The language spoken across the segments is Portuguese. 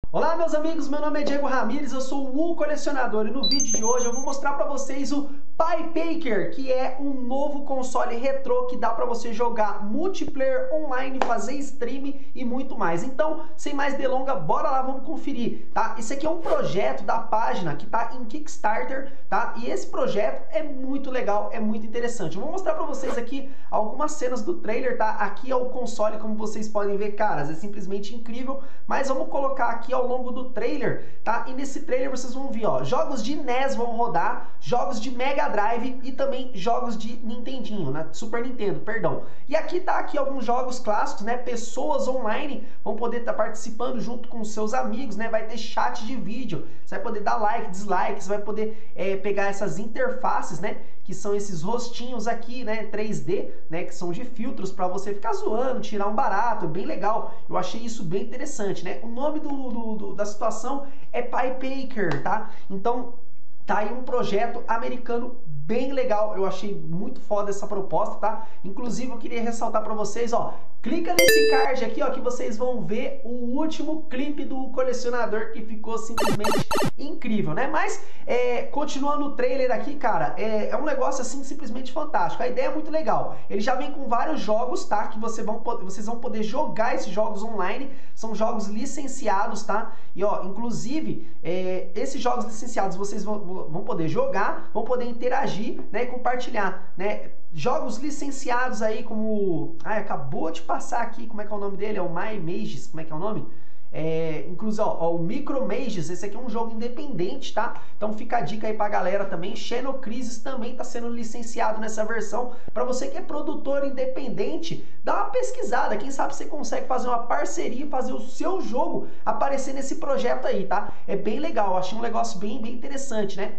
Olá meus amigos, meu nome é Diego Ramires, eu sou o Colecionador e no vídeo de hoje eu vou mostrar para vocês o PyPaker, que é um novo console retrô que dá para você jogar multiplayer online, fazer stream e muito mais. Então, sem mais delonga, bora lá, vamos conferir, tá? Esse aqui é um projeto da página que tá em Kickstarter, tá? E esse projeto é muito legal, é muito interessante. Eu vou mostrar para vocês aqui algumas cenas do trailer, tá? Aqui é o console, como vocês podem ver, caras, é simplesmente incrível, mas vamos colocar aqui ao longo do trailer, tá? E nesse trailer vocês vão ver, ó, jogos de NES vão rodar, jogos de Mega Drive e também jogos de Nintendinho, né? Super Nintendo, perdão. E aqui tá aqui alguns jogos clássicos, né? Pessoas online vão poder estar participando junto com seus amigos, né? Vai ter chat de vídeo, você vai poder dar like, dislike, você vai poder pegar essas interfaces, né? Que são esses rostinhos aqui, né, 3D, né, que são de filtros para você ficar zoando, tirar um barato, bem legal. Eu achei isso bem interessante, né? O nome da situação é PyPaker, tá? Então, tá aí um projeto americano bem legal, eu achei muito foda essa proposta, tá? Inclusive, eu queria ressaltar para vocês, ó, clica nesse card aqui, ó, que vocês vão ver o último clipe do Colecionador que ficou simplesmente incrível, né? Mas, continuando o trailer aqui, cara, é um negócio, assim, simplesmente fantástico. A ideia é muito legal. Ele já vem com vários jogos, tá? Que vocês vão poder jogar esses jogos online. São jogos licenciados, tá? E, ó, inclusive, esses jogos licenciados vocês vão poder jogar, vão poder interagir, né? E compartilhar, né? Jogos licenciados aí como... acabou de passar aqui, como é que é o nome dele? É o My Mages, como é que é o nome? Inclusive, ó, o Micro Mages, esse aqui é um jogo independente, tá? Então fica a dica aí pra galera também. Shadow Crisis também tá sendo licenciado nessa versão. Pra você que é produtor independente, dá uma pesquisada. Quem sabe você consegue fazer uma parceria e fazer o seu jogo aparecer nesse projeto aí, tá? É bem legal, achei um negócio bem interessante, né?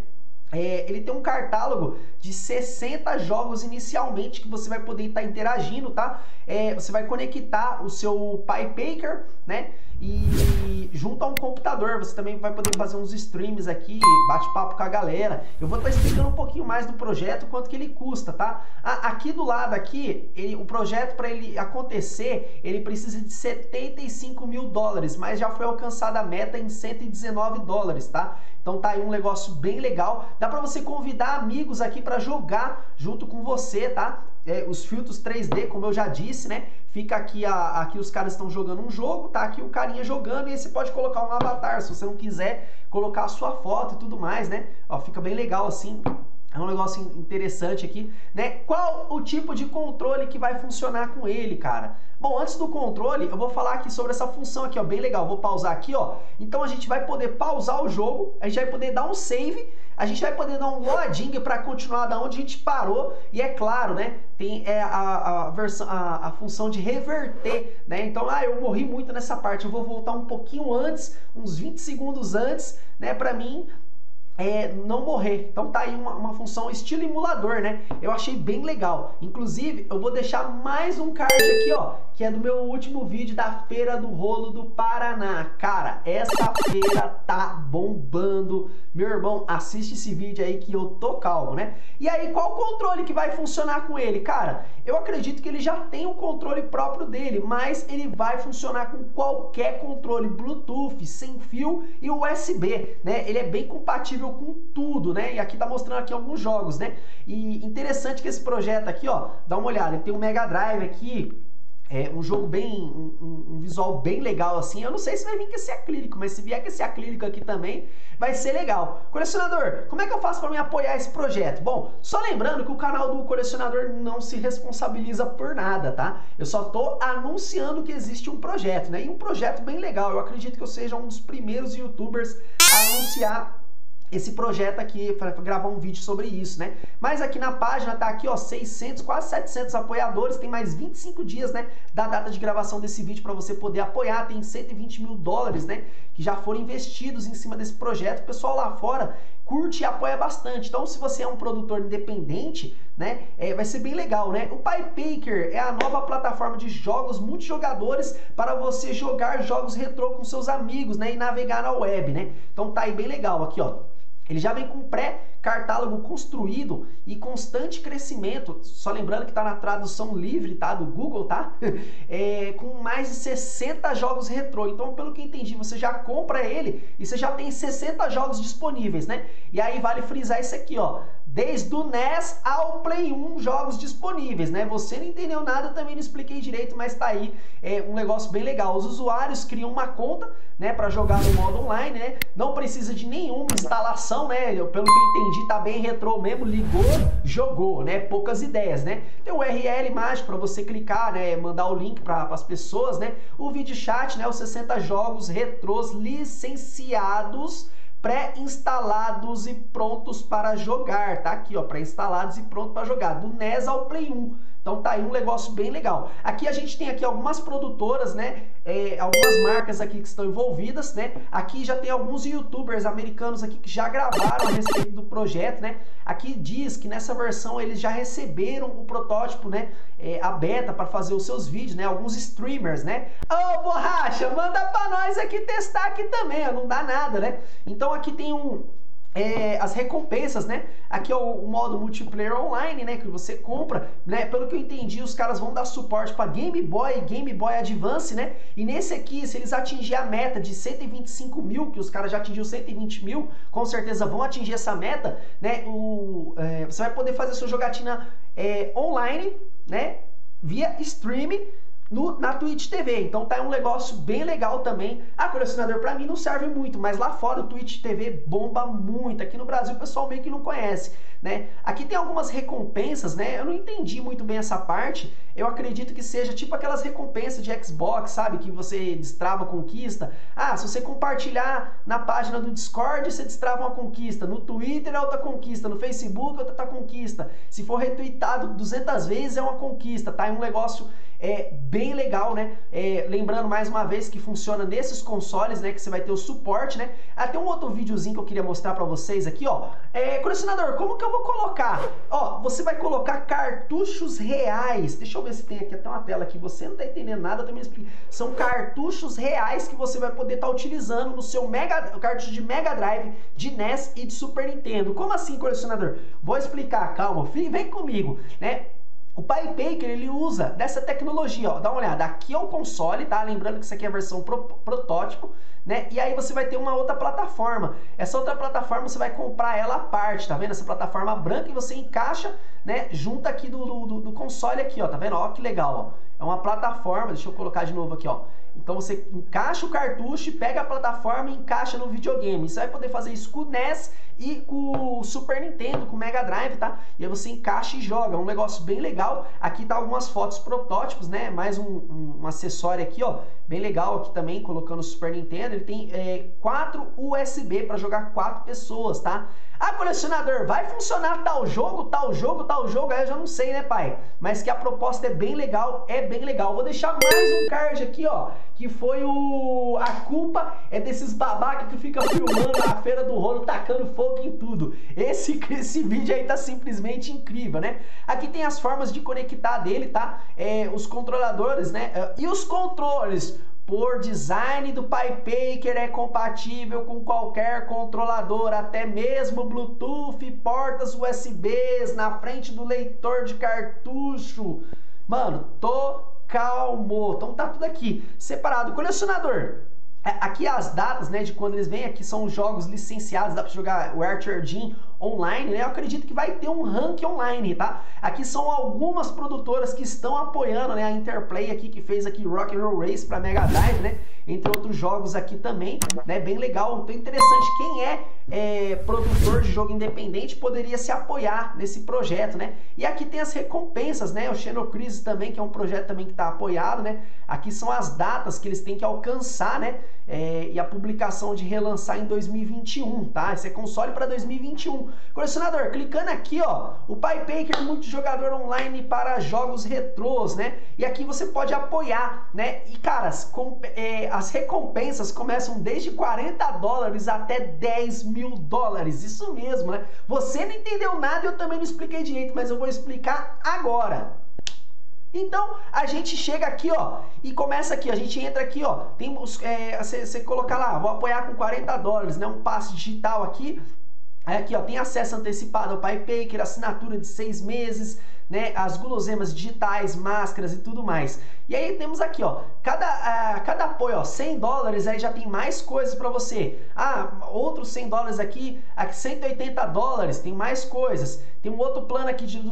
Ele tem um catálogo de 60 jogos inicialmente que você vai poder estar interagindo, tá? Você vai conectar o seu PyPaker, né? E junto a um computador, você também vai poder fazer uns streams aqui, bate-papo com a galera. Eu vou estar explicando um pouquinho mais do projeto, quanto que ele custa, tá? Aqui do lado aqui, o projeto para ele acontecer, ele precisa de 75 mil dólares, mas já foi alcançada a meta em 119 dólares, tá? Então tá aí um negócio bem legal. Dá para você convidar amigos aqui para jogar junto com você, tá? Os filtros 3D, como eu já disse, né? Fica aqui, aqui os caras estão jogando um jogo, tá aqui o carinha jogando e aí você pode colocar um avatar, se você não quiser colocar a sua foto e tudo mais, né? Ó, fica bem legal assim. É um negócio interessante aqui, né? Qual o tipo de controle que vai funcionar com ele, cara? Bom, antes do controle, eu vou falar aqui sobre essa função aqui, ó, bem legal. Vou pausar aqui, ó. Então a gente vai poder pausar o jogo, a gente vai poder dar um save, a gente vai poder dar um loading para continuar da onde a gente parou. E é claro, né? Tem a função de reverter, né? Então, eu morri muito nessa parte, eu vou voltar um pouquinho antes, uns 20 segundos antes, né? Para mim não morrer. Então tá aí uma função estilo emulador, né? Eu achei bem legal. Inclusive, eu vou deixar mais um card aqui, ó, que é do meu último vídeo da Feira do Rolo do Paraná. Cara, essa feira tá bombando. Meu irmão, assiste esse vídeo aí que eu tô calmo, né? E aí, qual controle que vai funcionar com ele? Cara, eu acredito que ele já tem um controle próprio dele, mas ele vai funcionar com qualquer controle Bluetooth, sem fio e USB, né? Ele é bem compatível com tudo, né? E aqui tá mostrando aqui alguns jogos, né? E interessante que esse projeto aqui, ó, dá uma olhada, ele tem um Mega Drive aqui, um jogo bem, um visual bem legal assim. Eu não sei se vai vir com esse acrílico, mas se vier com esse acrílico aqui também, vai ser legal. Colecionador, como é que eu faço para me apoiar esse projeto? Bom, só lembrando que o canal do Colecionador não se responsabiliza por nada, tá? Eu só tô anunciando que existe um projeto, né? E um projeto bem legal. Eu acredito que eu seja um dos primeiros YouTubers a anunciar esse projeto aqui, para gravar um vídeo sobre isso, né? Mas aqui na página tá aqui, ó, 600, quase 700 apoiadores, tem mais 25 dias, né, da data de gravação desse vídeo para você poder apoiar, tem 120 mil dólares, né, que já foram investidos em cima desse projeto. O pessoal lá fora curte e apoia bastante. Então, se você é um produtor independente, né, vai ser bem legal, né? O PyPaker é a nova plataforma de jogos multijogadores para você jogar jogos retrô com seus amigos, né, e navegar na web, né? Então tá aí bem legal aqui, ó. Ele já vem com Catálogo construído e constante crescimento, só lembrando que tá na tradução livre, tá? Do Google, tá? Com mais de 60 jogos retrô. Então, pelo que eu entendi, você já compra ele e você já tem 60 jogos disponíveis, né? E aí vale frisar isso aqui, ó. Desde o NES ao Play 1, jogos disponíveis, né? Você não entendeu nada, eu também não expliquei direito, mas tá aí um negócio bem legal. Os usuários criam uma conta, né, para jogar no modo online, né? Não precisa de nenhuma instalação, né? Pelo que eu entendi, tá bem retrô mesmo, ligou, jogou, né? Poucas ideias, né? Tem o URL mágico para você clicar, né? Mandar o link para as pessoas, né? O vídeo chat, né? Os 60 jogos retrôs licenciados, pré-instalados e prontos para jogar, tá aqui, ó, pré-instalados e pronto para jogar, do NES ao Play 1. Então tá aí um negócio bem legal. Aqui a gente tem aqui algumas produtoras, né? Algumas marcas aqui que estão envolvidas, né? Aqui já tem alguns YouTubers americanos aqui que já gravaram a respeito do projeto, né? Aqui diz que nessa versão eles já receberam o protótipo, né? A beta para fazer os seus vídeos, né? Alguns streamers, né? Ô, Borracha, manda para nós aqui testar aqui também, ó, não dá nada, né? Então aqui tem as recompensas, né? Aqui é o modo multiplayer online, né? Que você compra, né? Pelo que eu entendi, os caras vão dar suporte para Game Boy e Game Boy Advance, né? E nesse aqui, se eles atingir a meta de 125 mil, que os caras já atingiram 120 mil, com certeza vão atingir essa meta, né? Você vai poder fazer sua jogatina online, né? Via stream na Twitch TV, então tá um negócio bem legal também. Colecionador pra mim não serve muito, mas lá fora o Twitch TV bomba muito. Aqui no Brasil o pessoal meio que não conhece, né? Aqui tem algumas recompensas, né? Eu não entendi muito bem essa parte. Eu acredito que seja tipo aquelas recompensas de Xbox, sabe? Que você destrava a conquista. Se você compartilhar na página do Discord, você destrava uma conquista. No Twitter é outra conquista. No Facebook é outra conquista. Se for retweetado 200 vezes é uma conquista, tá? É um negócio bem legal, né? Lembrando mais uma vez que funciona nesses consoles, né? Que você vai ter o suporte, né? Até um outro videozinho que eu queria mostrar pra vocês aqui, ó. Colecionador, como que eu vou colocar? Ó, você vai colocar cartuchos reais. Deixa eu ver se tem aqui até uma tela que você não tá entendendo nada, eu também explico. São cartuchos reais que você vai poder estar utilizando no seu cartucho de Mega Drive, de NES e de Super Nintendo. Como assim, colecionador? Vou explicar, calma, vem comigo, né? O Pai Baker, ele usa dessa tecnologia, ó, dá uma olhada, aqui é o console, tá? Lembrando que isso aqui é a versão protótipo, né? E aí você vai ter uma outra plataforma. Essa outra plataforma você vai comprar ela à parte, tá vendo? Essa plataforma branca e você encaixa, né? Junto aqui do console aqui, ó, tá vendo? Ó, que legal, ó. É uma plataforma, deixa eu colocar de novo aqui, ó. Então você encaixa o cartucho, pega a plataforma e encaixa no videogame. Você vai poder fazer isso com o NES e com o Super Nintendo, com o Mega Drive, tá? E aí você encaixa e joga. É um negócio bem legal. Aqui tá algumas fotos protótipos, né? Mais um acessório aqui, ó. Bem legal aqui também, colocando o Super Nintendo. Ele tem 4 USB para jogar 4 pessoas, tá? Colecionador, vai funcionar tal jogo, tal jogo, tal jogo? Aí eu já não sei, né, pai? Mas que a proposta é bem legal, é bem legal. Vou deixar mais um card aqui, ó, que foi a culpa é desses babacas que ficam filmando a Feira do Rolo, tacando fogo em tudo. Esse vídeo aí tá simplesmente incrível, né? Aqui tem as formas de conectar dele, tá? Os controladores, né? E os controles. Por design do Pai Baker é compatível com qualquer controlador, até mesmo Bluetooth, portas USBs na frente do leitor de cartucho. Mano, tô calmo. Então tá tudo aqui separado. Colecionador, aqui as datas, né, de quando eles vêm, aqui são os jogos licenciados, dá pra jogar o Archer Gym online, né? Eu acredito que vai ter um rank online, tá? Aqui são algumas produtoras que estão apoiando, né? A Interplay aqui, que fez aqui Rock'n'Roll Race para Mega Drive, né? Entre outros jogos aqui também, né? Bem legal, então interessante. Quem é produtor de jogo independente poderia se apoiar nesse projeto, né? E aqui tem as recompensas, né? O Xenocrisis também, que é um projeto também que está apoiado, né? Aqui são as datas que eles têm que alcançar, né? E a publicação de relançar em 2021, tá? Esse é console para 2021. Colecionador, clicando aqui, ó, o Pai Baker multijogador online para jogos retrôs, né? E aqui você pode apoiar, né? E, caras, as recompensas começam desde $40 até $10.000. Isso mesmo, né? Você não entendeu nada, eu também não expliquei direito, mas eu vou explicar agora. Então, a gente chega aqui, ó, e começa aqui, a gente entra aqui, ó, tem você colocar lá, vou apoiar com $40, né, um passe digital aqui, Aí aqui, ó, tem acesso antecipado ao PyPaker, assinatura de 6 meses, né, as guloseimas digitais, máscaras e tudo mais. E aí temos aqui, ó, cada apoio, ó, $100, aí já tem mais coisas para você. Ah, outros $100 aqui $180, tem mais coisas. Tem um outro plano aqui de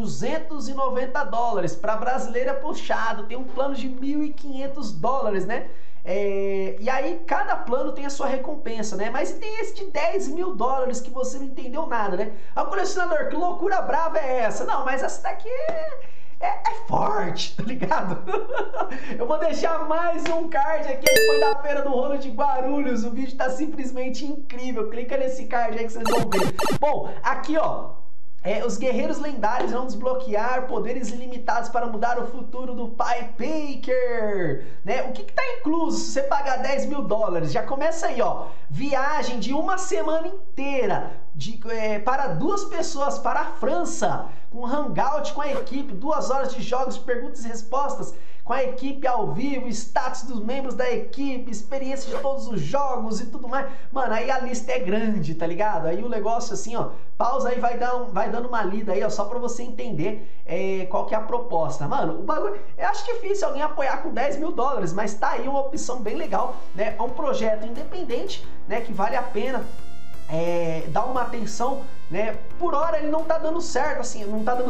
$290, para brasileiro é puxado, tem um plano de $1.500, né? E aí cada plano tem a sua recompensa, né? Mas tem esse de $10.000 que você não entendeu nada, né? Ah, colecionador, que loucura brava é essa? Não, mas essa daqui é forte, tá ligado? Eu vou deixar mais um card aqui, ele foi da Feira do Rolo de Guarulhos, o vídeo tá simplesmente incrível, clica nesse card aí que vocês vão ver. Bom, aqui ó, os guerreiros lendários vão desbloquear poderes ilimitados para mudar o futuro do PyPaker, né? O que tá incluso se você pagar $10.000? Já começa aí, ó. Viagem de uma semana inteira para 2 pessoas para a França, com hangout com a equipe, 2 horas de jogos de perguntas e respostas com a equipe ao vivo, status dos membros da equipe, experiência de todos os jogos e tudo mais. Mano, aí a lista é grande, tá ligado? Aí o negócio assim, ó, pausa aí, vai dando uma lida aí, ó, só pra você entender qual que é a proposta. Mano, o bagulho, eu acho difícil alguém apoiar com $10.000, mas tá aí uma opção bem legal, né? É um projeto independente, né, que vale a pena dar uma atenção, né? Por hora ele não tá dando certo, assim,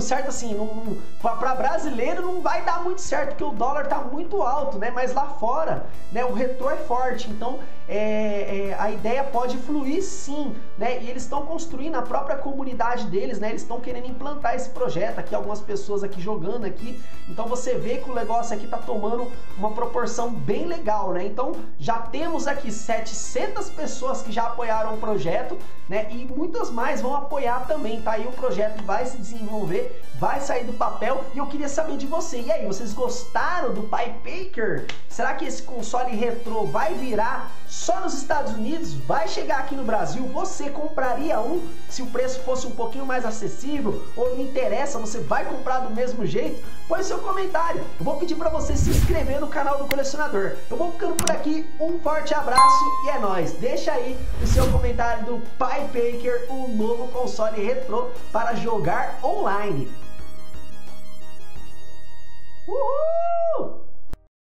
para brasileiro não vai dar muito certo, porque o dólar tá muito alto, né? Mas lá fora, né, o retrô é forte, então a ideia pode fluir sim, né? E eles estão construindo a própria comunidade deles, né? Eles estão querendo implantar esse projeto aqui, algumas pessoas aqui jogando aqui, então você vê que o negócio aqui tá tomando uma proporção bem legal, né? Então já temos aqui 700 pessoas que já apoiaram o projeto, né? E muitas mais vão apoiar também, tá? Aí o projeto vai se desenvolver, vai sair do papel, e eu queria saber de você. E aí, vocês gostaram do PyPaker? Será que esse console retrô vai virar só nos Estados Unidos? Vai chegar aqui no Brasil? Você compraria um se o preço fosse um pouquinho mais acessível? Ou não interessa, você vai comprar do mesmo jeito? Põe seu comentário. Eu vou pedir para você se inscrever no canal do Colecionador. Eu vou ficando por aqui, um forte abraço e é nóis. Deixa aí o seu comentário do PyPaker, o novo console retrô para jogar online. Uhul!